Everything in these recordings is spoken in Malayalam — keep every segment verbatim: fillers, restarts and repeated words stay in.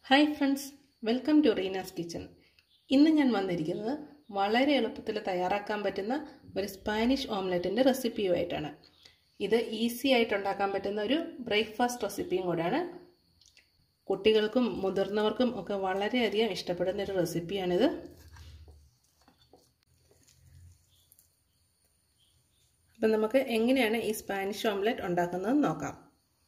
Hi friends, welcome to Reena's Kitchen. ഇന്ന് ഞാൻ വന്നിരിക്കുന്നത് വളരെ എളുപ്പത്തിൽ തയ്യാറാക്കാൻ പറ്റുന്ന ഒരു സ്പാനിഷ് ഓംലെറ്റിന്റെ റെസിപ്പിയുമായിട്ടാണ്. ഇത് ഈസി ആയിട്ട് ഉണ്ടാക്കാൻ പറ്റുന്ന ഒരു ബ്രേക്ക്ഫാസ്റ്റ് റെസിപ്പിയും കൂടിയാണ്. കുട്ടികൾക്കും മുതിർന്നവർക്കും ഒക്കെ വളരെ അധികം ഇഷ്ടപ്പെടുന്ന ഒരു റെസിപ്പിയാണിത്. അപ്പോൾ നമുക്ക് എങ്ങനെയാണ് ഈ സ്പാനിഷ് ഓംലെറ്റ് ഉണ്ടാക്കുന്നത് നോക്കാം.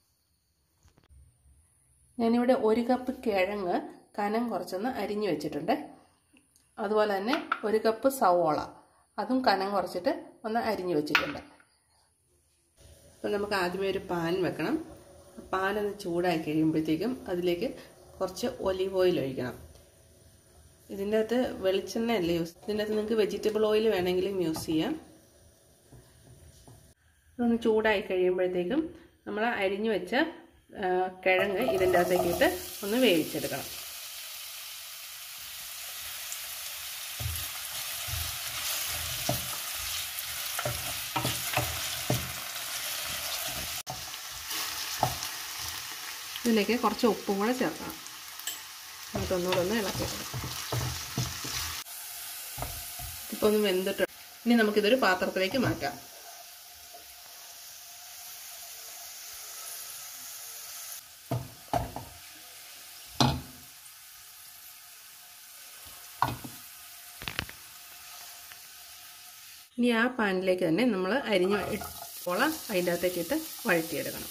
ഞാനിവിടെ ഒരു കപ്പ് കിഴങ്ങ് കനം കുറച്ചൊന്ന് അരിഞ്ഞു വെച്ചിട്ടുണ്ട്. അതുപോലെ തന്നെ ഒരു കപ്പ് സവോള അതും കനം കുറച്ചിട്ട് ഒന്ന് അരിഞ്ഞു വെച്ചിട്ടുണ്ട്. അപ്പോൾ നമുക്ക് ആദ്യമേ ഒരു പാൻ വെക്കണം. പാൻ ഒന്ന് ചൂടായി കഴിയുമ്പോഴത്തേക്കും അതിലേക്ക് കുറച്ച് ഒലിവ് ഓയിൽ ഒഴിക്കണം. ഇതിൻ്റെ അകത്ത് വെളിച്ചെണ്ണയല്ല യൂസ്, ഇതിൻ്റെ അകത്ത് നിങ്ങൾക്ക് വെജിറ്റബിൾ ഓയിൽ വേണമെങ്കിലും യൂസ് ചെയ്യാം. അതൊന്ന് ചൂടായി കഴിയുമ്പോഴത്തേക്കും നമ്മൾ അരിഞ്ഞു വെച്ച കിഴങ്ങ് ഇതിൻ്റെ അകത്തേക്ക് ഇട്ട് ഒന്ന് വേവിച്ചെടുക്കണം. ഇതിലേക്ക് കുറച്ച് ഉപ്പും കൂടെ ചേർക്കണം. നമുക്കൊന്നുകൂടെ ഒന്ന് ഇളക്കിയെടുക്കാം. ഇപ്പോൾ ഒന്ന് വെന്തിട്ട് ഇനി നമുക്കിതൊരു പാത്രത്തിലേക്ക് മാറ്റാം. ഇനി ആ പാനിലേക്ക് തന്നെ നമ്മൾ അരിഞ്ഞ് ഇട്ടോള അതിൻ്റെ അകത്തേക്ക് ഇട്ട് വഴറ്റിയെടുക്കണം.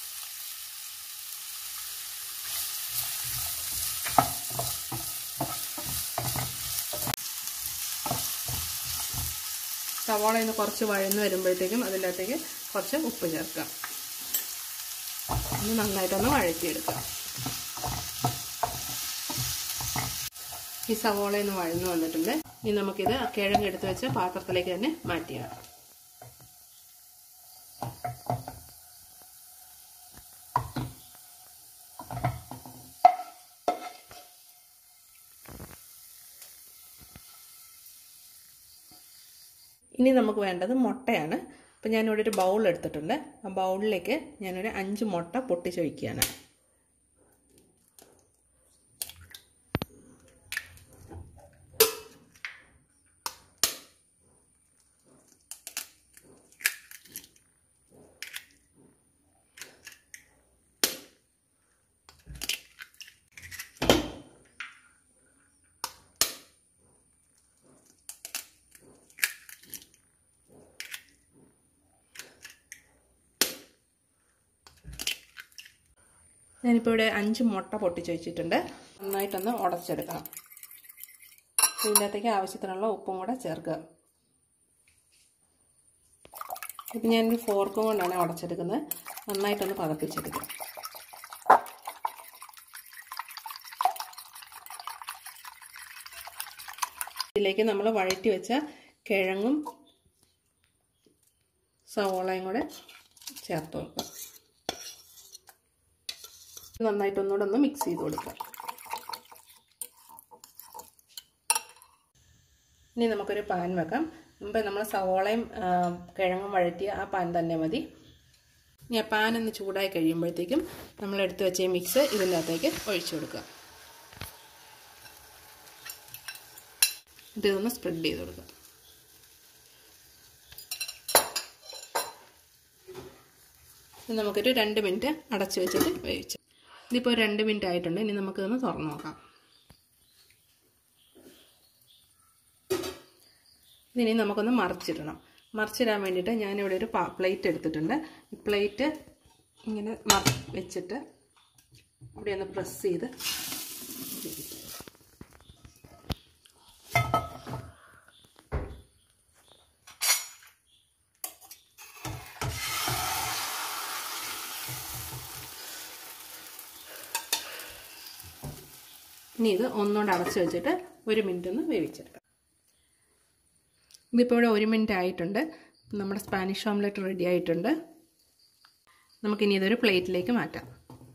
സവാള ഇന്ന് കുറച്ച് വഴന്ന് വരുമ്പോഴത്തേക്കും അതിൻ്റെ അകത്തേക്ക് കുറച്ച് ഉപ്പ് ചേർക്കാം. ഒന്ന് നന്നായിട്ടൊന്ന് വഴറ്റിയെടുക്കാം. ഈ സവാള ഒന്ന് വഴന്ന് വന്നിട്ടുണ്ട്. ഇനി നമുക്കിത് കിഴങ്ങ് എടുത്ത് വെച്ച് പാത്രത്തിലേക്ക് തന്നെ മാറ്റിയാൽ. ഇനി നമുക്ക് വേണ്ടത് മുട്ടയാണ്. അപ്പം ഞാനിവിടെ ഒരു ബൗൾ എടുത്തിട്ടുണ്ട്. ആ ബൗളിലേക്ക് ഞാനൊരു അഞ്ച് മുട്ട പൊട്ടിച്ചൊഴിക്കുകയാണ്. ഞാനിപ്പോൾ ഇവിടെ അഞ്ച് മുട്ട പൊട്ടിച്ച് വെച്ചിട്ടുണ്ട്. നന്നായിട്ടൊന്ന് ഉടച്ചെടുക്കണം. ഇതിൻ്റെ അകത്തേക്ക് ആവശ്യത്തിനുള്ള ഉപ്പും കൂടെ ചേർക്കുക. ഇപ്പം ഞാനൊരു ഫോർക്കും കൊണ്ടാണ് ഉടച്ചെടുക്കുന്നത്. നന്നായിട്ടൊന്ന് പതപ്പിച്ചെടുക്കുക. ഇതിലേക്ക് നമ്മൾ വഴറ്റി വെച്ച കിഴങ്ങും സവോളയും കൂടെ ചേർത്ത് വെക്കുക. നന്നായിട്ടൊന്നുകൂടെ ഒന്ന് മിക്സ് ചെയ്ത് കൊടുക്കുക. ഇനി നമുക്കൊരു പാൻ വെക്കാം. മുമ്പ് നമ്മൾ സവോളയും കിഴങ്ങും വഴറ്റിയ ആ പാൻ തന്നെ മതി. ഇനി ആ പാൻ ഒന്ന് ചൂടായി കഴിയുമ്പോഴത്തേക്കും നമ്മൾ എടുത്ത് വെച്ച മിക്സ് ഇതിൻ്റെ അകത്തേക്ക് ഒഴിച്ചു കൊടുക്കുക. ഇതൊന്ന് സ്പ്രെഡ് ചെയ്ത് കൊടുക്കുക. നമുക്കൊരു രണ്ട് മിനിറ്റ് അടച്ചു വെച്ചിട്ട് വേവിച്ചു. ഇതിപ്പോൾ രണ്ട് മിനിറ്റ് ആയിട്ടുണ്ട്. ഇനി നമുക്കിതൊന്ന് തുറന്നു നോക്കാം. ഇതിനി നമുക്കൊന്ന് മറിച്ചിടണം. മറിച്ചിടാൻ വേണ്ടിയിട്ട് ഞാനിവിടെ ഒരു പ്ലേറ്റ് എടുത്തിട്ടുണ്ട്. ഈ പ്ലേറ്റ് ഇങ്ങനെ മറി വെച്ചിട്ട് ഇവിടെ ഒന്ന് പ്രസ് ചെയ്ത് ഇനി ഇത് ഒന്നുകൊണ്ട് അടച്ചു വെച്ചിട്ട് ഒരു മിനിറ്റ് ഒന്ന് വേവിച്ചെടുക്കാം. ഇതിപ്പോൾ ഇവിടെ ഒരു മിനിറ്റ് ആയിട്ടുണ്ട്. നമ്മുടെ സ്പാനിഷ് ഓംലെറ്റ് റെഡി ആയിട്ടുണ്ട്. നമുക്കിനി ഇതൊരു പ്ലേറ്റിലേക്ക് മാറ്റാം.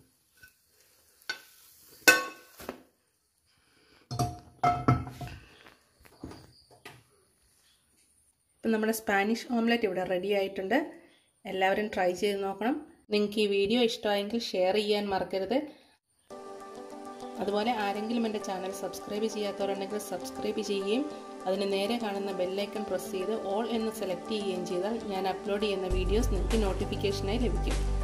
ഇപ്പം നമ്മുടെ സ്പാനിഷ് ഓംലെറ്റ് ഇവിടെ റെഡി ആയിട്ടുണ്ട്. എല്ലാവരും ട്രൈ ചെയ്ത് നോക്കണം. നിങ്ങൾക്ക് ഈ വീഡിയോ ഇഷ്ടമായെങ്കിൽ ഷെയർ ചെയ്യാൻ മറക്കരുത്. അതുപോലെ ആരെങ്കിലും എൻ്റെ ചാനൽ സബ്സ്ക്രൈബ് ചെയ്യാത്തവരുണ്ടെങ്കിൽ സബ്സ്ക്രൈബ് ചെയ്യുകയും അതിന് നേരെ കാണുന്ന ബെല്ലൈക്കൺ പ്രസ് ചെയ്ത് ഓൾ എന്ന് സെലക്ട് ചെയ്യുകയും ചെയ്താൽ ഞാൻ അപ്ലോഡ് ചെയ്യുന്ന വീഡിയോസ് നിങ്ങൾക്ക് നോട്ടിഫിക്കേഷനായി ലഭിക്കും.